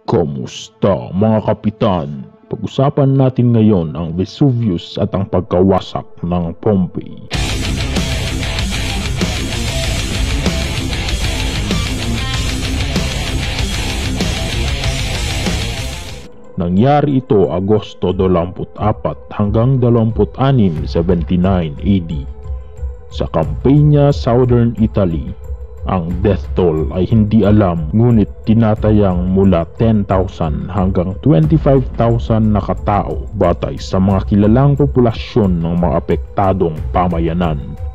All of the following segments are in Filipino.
Kamusta mga kapitan? Pag-usapan natin ngayon ang Vesuvius at ang pagkawasak ng Pompeii. Nangyari ito Agosto 24 hanggang 26, 79 AD. Sa Campania, Southern Italy. Ang death toll ay hindi alam, ngunit tinatayang mula 10,000 hanggang 25,000 na katao batay sa mga kilalang populasyon ng mga apektadong pamayanan.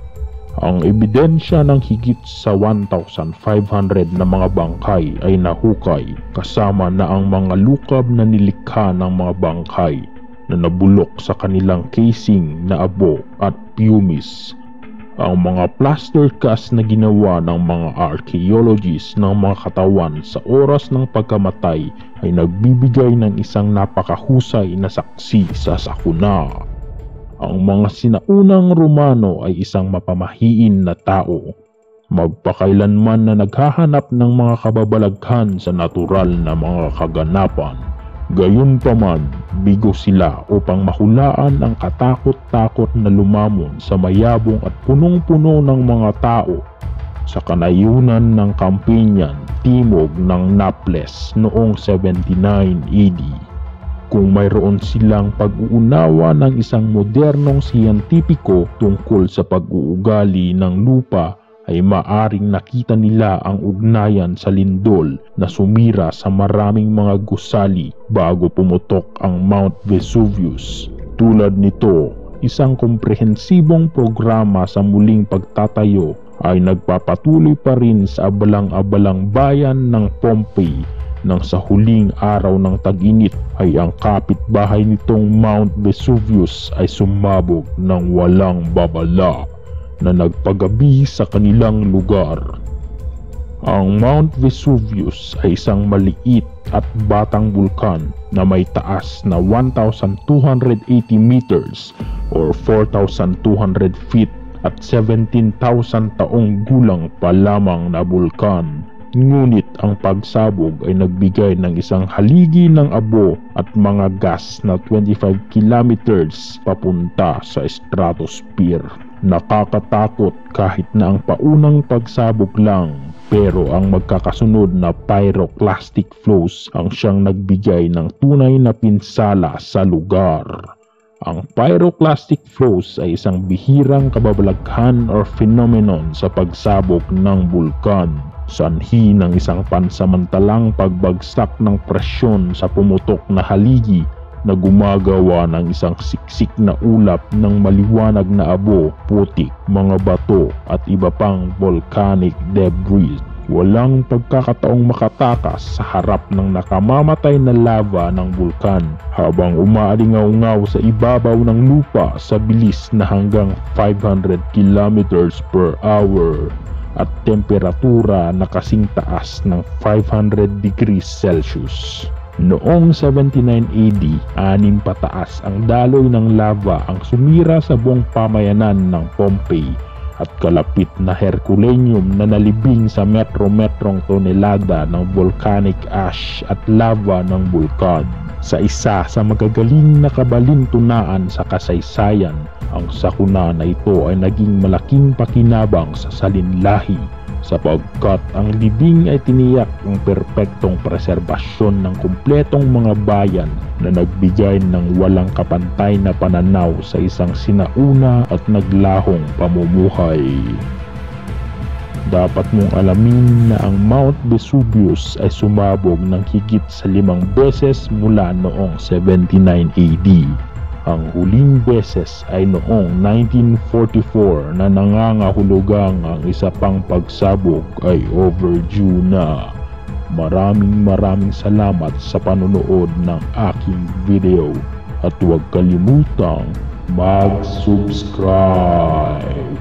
Ang ebidensya ng higit sa 1,500 na mga bangkay ay nahukay, kasama na ang mga lukab na nilikha ng mga bangkay na nabulok sa kanilang casing na abo at pumice. Ang mga plaster cast na ginawa ng mga archaeologists ng mga katawan sa oras ng pagkamatay ay nagbibigay ng isang napakahusay na saksi sa sakuna. Ang mga sinaunang Romano ay isang mapamahiin na tao, magpakailanman na naghahanap ng mga kababalaghan sa natural na mga kaganapan. Gayunpaman, bigo sila upang mahulaan ang katakot-takot na lumamon sa mayabong at punong-puno ng mga tao sa kanayunan ng Campanian, timog ng Naples noong 79 AD. Kung mayroon silang pag-uunawa ng isang modernong siyentipiko tungkol sa pag-uugali ng lupa, ay maaring nakita nila ang ugnayan sa lindol na sumira sa maraming mga gusali bago pumutok ang Mount Vesuvius. Tulad nito, isang komprehensibong programa sa muling pagtatayo ay nagpapatuloy pa rin sa abalang-abalang bayan ng Pompeii nang sa huling araw ng tag-init ay ang kapitbahay nitong Mount Vesuvius ay sumabog ng walang babala na nagpagabi sa kanilang lugar. Ang Mount Vesuvius ay isang maliit at batang bulkan na may taas na 1,280 meters or 4,200 feet at 17,000 taong gulang pa lamang na bulkan. Ngunit ang pagsabog ay nagbigay ng isang haligi ng abo at mga gas na 25 kilometers papunta sa stratosphere. Nakakatakot kahit na ang paunang pagsabog lang, pero ang magkakasunod na pyroclastic flows ang siyang nagbigay ng tunay na pinsala sa lugar. Ang pyroclastic flows ay isang bihirang kababalaghan or phenomenon sa pagsabog ng bulkan. Sanhi ng isang pansamantalang pagbagsak ng presyon sa pumutok na haligi na gumagawa ng isang siksik na ulap ng maliwanag na abo, putik, mga bato at iba pang volcanic debris. Walang pagkakataong makatakas sa harap ng nakamamatay na lava ng bulkan habang umaalingaw-ngaw sa ibabaw ng lupa sa bilis na hanggang 500 kilometers per hour at temperatura na kasing taas ng 500 degrees Celsius. Noong 79 AD, 6 pataas ang daloy ng lava ang sumira sa buong pamayanan ng Pompeii at kalapit na Hernaculeum na nalibing sa metro-metrong tonelada ng volcanic ash at lava ng bulkan. Sa isa sa magagaling na kabalintunaan sa kasaysayan, ang sakuna na ito ay naging malaking pakinabang sa salinlahi sapagkat ang libing ay tiniyak ang perpektong preserbasyon ng kumpletong mga bayan na nagbigay ng walang kapantay na pananaw sa isang sinauna at naglahong pamumuhay. Dapat mong alamin na ang Mount Vesuvius ay sumabog ng higit sa 5 beses mula noong 79 AD. Ang huling beses ay noong 1944 na nangangahulugang ang isa pang pagsabog ay overdue na. Maraming salamat sa panonood ng aking video at huwag kalimutang mag-subscribe.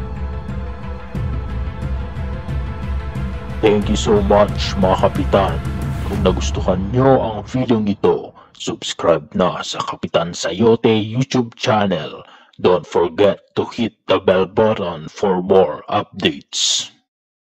Thank you so much mga kapitan. Kung nagustuhan nyo ang video ito, subscribe na sa Kapitan Sayote YouTube channel. Don't forget to hit the bell button for more updates.